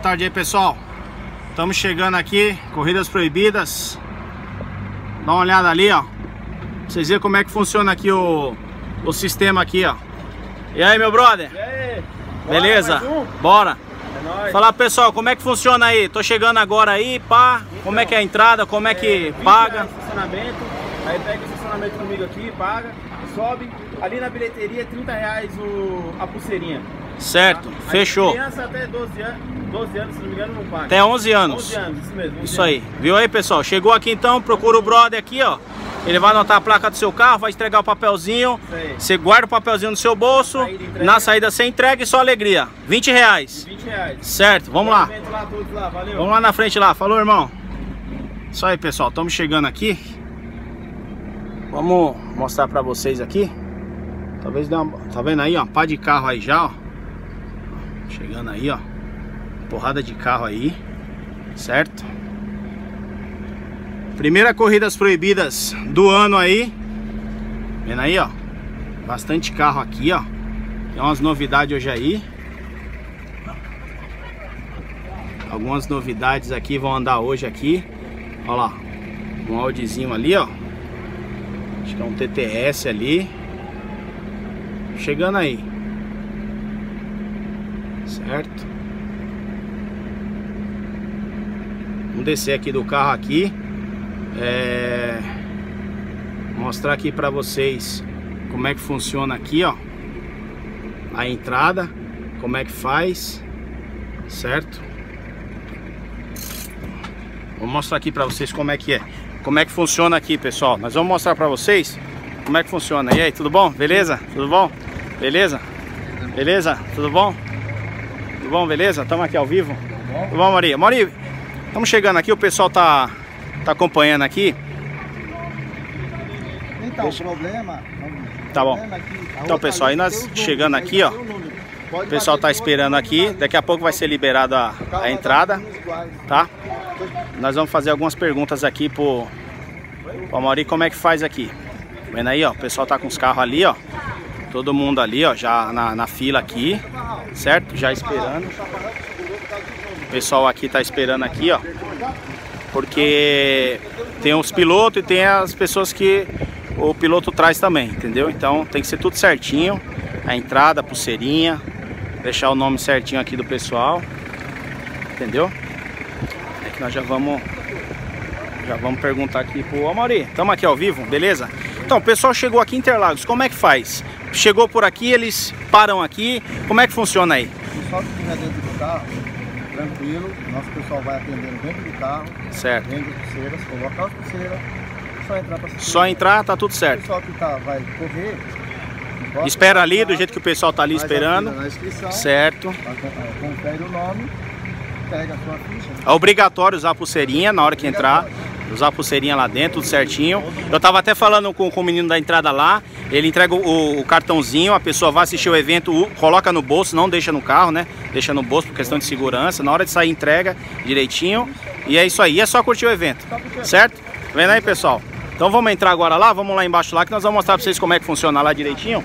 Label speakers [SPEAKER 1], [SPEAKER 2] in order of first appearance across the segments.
[SPEAKER 1] tarde aí, pessoal. Estamos chegando aqui, Corridas Proibidas. Dá uma olhada ali, ó. Vocês verem como é que funciona aqui o sistema aqui, ó. E aí, meu brother?
[SPEAKER 2] E aí?
[SPEAKER 1] Beleza? Bora!
[SPEAKER 2] É nóis.
[SPEAKER 1] Fala, pessoal, como é que funciona aí? Tô chegando agora aí, pá. Como é que é a entrada? Como é que paga?
[SPEAKER 2] Estacionamento. Aí pega o estacionamento comigo aqui, paga, sobe. Ali na bilheteria, R$30 a pulseirinha.
[SPEAKER 1] Certo,
[SPEAKER 2] Tá?
[SPEAKER 1] fechou.
[SPEAKER 2] Criança até 12 anos, se não me engano, não paga.
[SPEAKER 1] Até 11 anos.
[SPEAKER 2] 11 anos, isso mesmo. 11
[SPEAKER 1] Isso aí. Viu aí, pessoal? Chegou aqui então, procura o brother aqui, ó. Ele vai anotar a placa do seu carro, vai entregar o papelzinho.
[SPEAKER 2] Isso aí.
[SPEAKER 1] Você guarda o papelzinho no seu bolso. Na saída você entrega e só alegria. R$20.
[SPEAKER 2] R$20.
[SPEAKER 1] Certo, vamos lá.
[SPEAKER 2] Lá, todos lá, valeu.
[SPEAKER 1] Vamos lá na frente lá. Falou, irmão. Isso aí, pessoal. Estamos chegando aqui. Vamos mostrar pra vocês aqui. Talvez dê uma... Tá vendo aí, ó? Pá de carro aí já, ó. Chegando aí, ó. Porrada de carro aí. Certo? Primeira Corridas Proibidas do ano aí. Vendo aí, ó. Bastante carro aqui, ó. Tem umas novidades hoje aí. Algumas novidades aqui vão andar hoje aqui. Olha lá. Um Audizinho ali, ó. Acho que é um TTS ali. Chegando aí. Certo? Vamos descer aqui do carro aqui. Mostrar aqui pra vocês como é que funciona aqui, ó. A entrada. Como é que faz. Certo? Vou mostrar aqui pra vocês como é que é. Como é que funciona aqui, pessoal. Nós vamos mostrar pra vocês como é que funciona. E aí, tudo bom? Beleza? Tudo bom? Beleza? Beleza? Tudo bom? Tudo bom? Beleza? Estamos aqui ao vivo. Tudo bom, Maria? Maria, estamos chegando aqui, o pessoal tá acompanhando aqui.
[SPEAKER 3] Então, o problema...
[SPEAKER 1] Tá bom. Então, pessoal, aí nós chegando aqui, ó. O pessoal tá esperando aqui. Daqui a pouco vai ser liberado a entrada, tá? Nós vamos fazer algumas perguntas aqui pro Mauri, como é que faz aqui. Vendo aí, ó, o pessoal tá com os carros ali, ó. Todo mundo ali, ó, já na fila aqui, certo? Já esperando. O pessoal aqui tá esperando aqui, ó. Porque tem os pilotos e tem as pessoas que o piloto traz também, entendeu? Então tem que ser tudo certinho. A entrada, a pulseirinha. Deixar o nome certinho aqui do pessoal. Entendeu? É que nós já vamos perguntar aqui pro Mauri. Estamos aqui ao vivo, beleza? Então, o pessoal chegou aqui em Interlagos, como é que faz? Chegou por aqui, eles param aqui, como é que funciona aí?
[SPEAKER 3] O pessoal que estiver dentro do carro, tranquilo, nosso pessoal vai atendendo dentro do carro.
[SPEAKER 1] Certo.
[SPEAKER 3] Vende as pulseiras, coloca as pulseiras, só entrar para assistir.
[SPEAKER 1] Só entrar, tá tudo
[SPEAKER 3] O
[SPEAKER 1] certo.
[SPEAKER 3] pessoal que vai correr...
[SPEAKER 1] Espera ali, do jeito que o pessoal tá ali esperando.
[SPEAKER 3] Na inscrição,
[SPEAKER 1] certo.
[SPEAKER 3] confere o nome, pega a sua ficha.
[SPEAKER 1] É obrigatório usar a pulseirinha na hora que entrar. Usar a pulseirinha lá dentro, tudo certinho. Eu tava até falando com o menino da entrada lá. Ele entrega o cartãozinho, a pessoa vai assistir o evento, coloca no bolso, não deixa no carro, né? Deixa no bolso por questão de segurança. Na hora de sair, entrega direitinho. E é isso aí, é só curtir o evento, certo? Vendo aí, pessoal? Então vamos entrar agora lá, vamos lá embaixo lá que nós vamos mostrar pra vocês como é que funciona lá direitinho.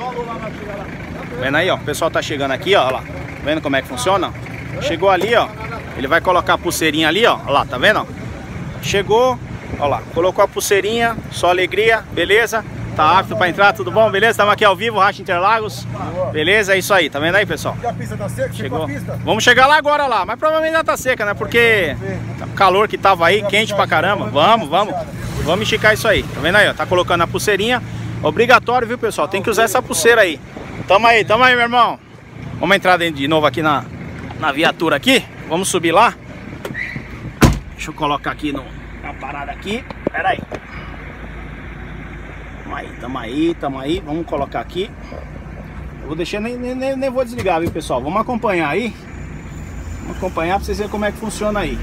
[SPEAKER 1] Vendo aí, ó, o pessoal tá chegando aqui, ó, lá. Vendo como é que funciona? Chegou ali, ó. Ele vai colocar a pulseirinha ali, ó. Olha lá, tá vendo? Chegou, ó lá, colocou a pulseirinha, só alegria, beleza? Tá apto pra entrar, tudo bom? Beleza? Estamos aqui ao vivo, Racha Interlagos. Beleza? É isso aí, tá vendo aí, pessoal?
[SPEAKER 3] E a pista tá seca?
[SPEAKER 1] Chegou. Vamos chegar lá agora lá, mas provavelmente já tá seca, né? Porque o calor que tava aí, quente pra caramba. Vamos esticar isso aí. Tá vendo aí, ó? Tá colocando a pulseirinha. Obrigatório, viu, pessoal? Tem que usar essa pulseira aí. Tamo aí, meu irmão. Vamos entrar de novo aqui na viatura aqui. Vamos subir lá. Deixa eu colocar aqui na parada aqui. Pera aí. Tamo aí. Vamos colocar aqui. Eu vou deixar, nem vou desligar, viu, pessoal? Vamos acompanhar aí. Vamos acompanhar pra vocês verem como é que funciona aí.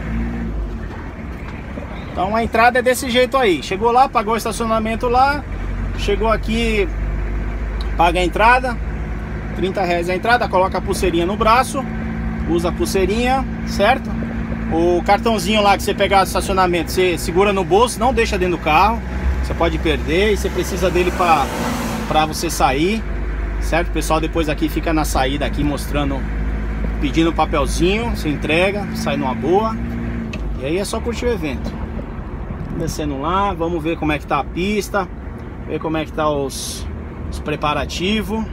[SPEAKER 1] Então a entrada é desse jeito aí. Chegou lá, pagou o estacionamento lá. Chegou aqui, paga a entrada. R$30 a entrada, coloca a pulseirinha no braço. Usa a pulseirinha, certo? O cartãozinho lá que você pegar do estacionamento, você segura no bolso, não deixa dentro do carro. Você pode perder e você precisa dele pra você sair, certo? O pessoal depois aqui fica na saída aqui mostrando pedindo um papelzinho, você entrega, sai numa boa. E aí é só curtir o evento. Descendo lá, vamos ver como é que tá a pista, ver como é que tá os preparativos.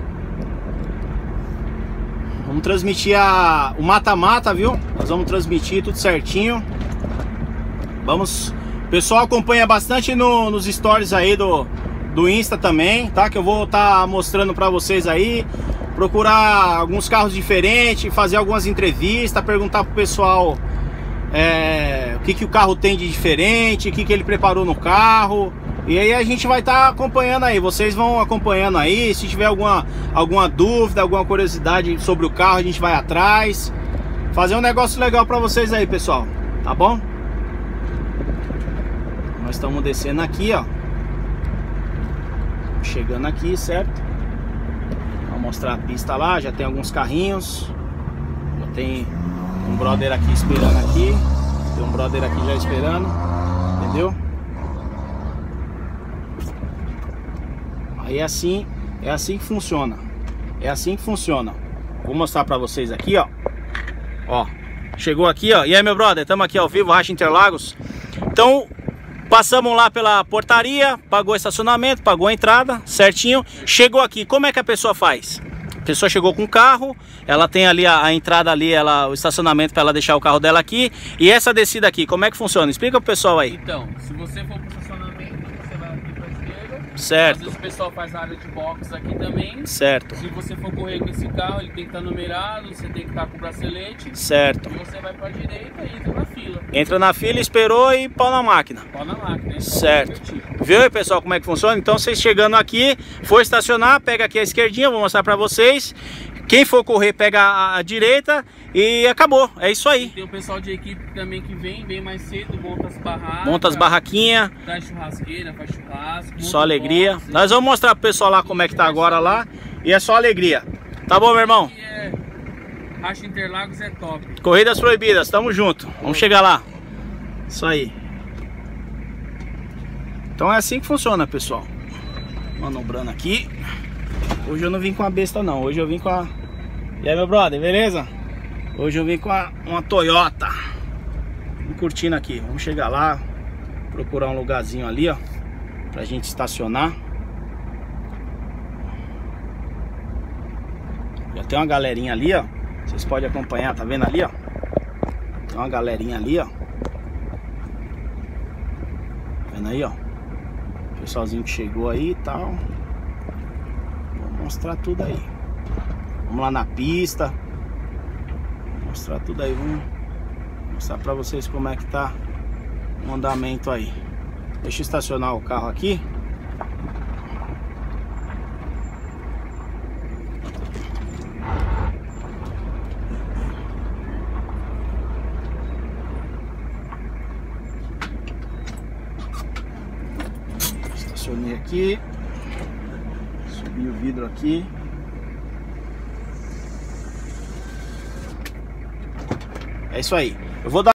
[SPEAKER 1] Vamos transmitir o mata-mata, viu? Nós vamos transmitir tudo certinho. Vamos... O pessoal acompanha bastante nos stories aí do Insta também, tá? Que eu vou estar mostrando pra vocês aí. Procurar alguns carros diferentes, fazer algumas entrevistas, perguntar pro pessoal o que o carro tem de diferente, o que ele preparou no carro. E aí a gente vai estar acompanhando aí, vocês vão acompanhando aí. Se tiver alguma dúvida, alguma curiosidade sobre o carro, a gente vai atrás. Fazer um negócio legal pra vocês aí, pessoal, tá bom? Nós estamos descendo aqui, ó. Chegando aqui, certo? Vou mostrar a pista lá, já tem alguns carrinhos. Já tem um brother aqui esperando aqui. Tem um brother aqui já esperando. Entendeu? Aí é assim que funciona. É assim que funciona. Vou mostrar pra vocês aqui, ó. Ó, chegou aqui, ó. E aí, meu brother, estamos aqui ao vivo, Racha Interlagos. Então, passamos lá pela portaria, pagou o estacionamento, pagou a entrada, certinho. Chegou aqui, como é que a pessoa faz? A pessoa chegou com o carro, ela tem ali a entrada ali, o estacionamento para ela deixar o carro dela aqui. E essa descida aqui, como é que funciona? Explica pro pessoal aí.
[SPEAKER 2] Então, se você for pro estacionamento, você vai aqui pra esquerda.
[SPEAKER 1] Certo.
[SPEAKER 2] Às vezes o pessoal faz a área de box aqui também.
[SPEAKER 1] Certo.
[SPEAKER 2] Se você for correr com esse carro, ele tem que estar numerado, você tem que estar com o bracelete.
[SPEAKER 1] Certo.
[SPEAKER 2] E você vai pra direita e entra na fila.
[SPEAKER 1] Entra na fila, esperou e pau na máquina.
[SPEAKER 2] Pau na máquina, hein?
[SPEAKER 1] Certo. Viu aí, pessoal, como é que funciona? Então, vocês chegando aqui, for estacionar, pega aqui a esquerdinha, vou mostrar pra vocês. Quem for correr, pega a direita e acabou. É isso aí.
[SPEAKER 2] Tem o pessoal de equipe também que vem mais cedo, monta as barracas.
[SPEAKER 1] Monta as barraquinhas.
[SPEAKER 2] Faz churrasqueira, faz churrasco.
[SPEAKER 1] Só alegria. Nós vamos mostrar pro pessoal lá como é que tá agora lá. E é só alegria. Tá bom, meu irmão?
[SPEAKER 2] Racha Interlagos é top.
[SPEAKER 1] Corridas proibidas, tamo junto. Vamos chegar lá. Isso aí. Então é assim que funciona, pessoal. Manobrando aqui. Hoje eu não vim com a besta não. Hoje eu vim com a... E aí, meu brother, beleza? Hoje eu vim com uma Toyota. Vamos curtindo aqui. Vamos chegar lá. Procurar um lugarzinho ali, ó, pra gente estacionar. Já tem uma galerinha ali, ó. Vocês podem acompanhar, tá vendo ali, ó? Tem uma galerinha ali, ó. Tá vendo aí, ó? O pessoalzinho que chegou aí e tal. Vou mostrar tudo aí. Vamos lá na pista. Vou mostrar tudo aí. Vamos mostrar pra vocês como é que tá o andamento aí. Deixa eu estacionar o carro aqui. Estacionei aqui. Subi o vidro aqui. É isso aí. Eu vou dar